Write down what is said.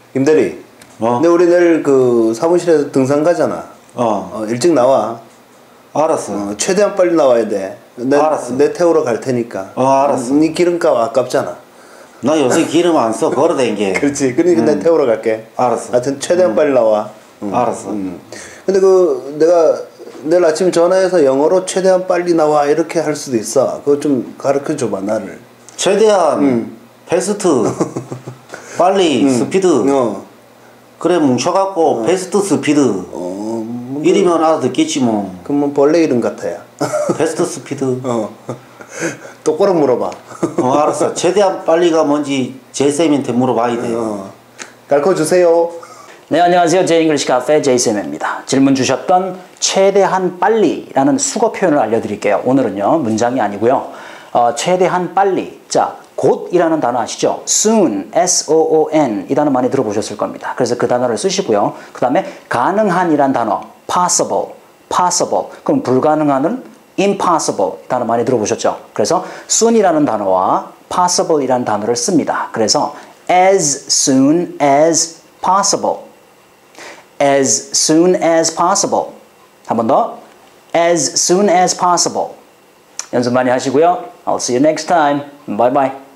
김대리. 근데 우리 내일 그 사무실에서 등산 가잖아. 일찍 나와. 알았어. 최대한 빨리 나와야 돼. 알았어. 내 태우러 갈 테니까. 알았어. 네 기름값 아깝잖아. 나 요새 기름 안 써. 걸어 댕겨. 그렇지. 그러니까 내가 태우러 갈게. 알았어. 하여튼 최대한 빨리 나와. 알았어. 근데 내가 내일 아침 전화해서 영어로 최대한 빨리 나와 이렇게 할 수도 있어. 그거 좀 가르쳐 줘봐 나를. 최대한 패스트 빨리 스피드. 그래 뭉쳐갖고 패스트 스피드. 이리면 알아듣겠지 뭐. 그럼 뭐 벌레 이름 같아요. 패스트 스피드. 똑바로 물어봐. 알았어. 최대한 빨리가 뭔지 제쌤한테 물어봐야 돼. 가르쳐 주세요. 네, 안녕하세요. 제잉글리시 카페 제이쌤입니다. 질문 주셨던 최대한 빨리라는 수거 표현을 알려드릴게요. 오늘은요, 문장이 아니고요. 최대한 빨리. 자, 곧이라는 단어 아시죠? soon, S-O-O-N 이 단어 많이 들어보셨을 겁니다. 그래서 그 단어를 쓰시고요. 그 다음에 가능한이란 단어, possible, possible. 그럼 불가능한은 impossible 이 단어 많이 들어보셨죠? 그래서 soon이라는 단어와 possible이라는 단어를 씁니다. 그래서 as soon as possible. as soon as possible. 한 번 더. as soon as possible. 연습 많이 하시고요. I'll see you next time. Bye bye.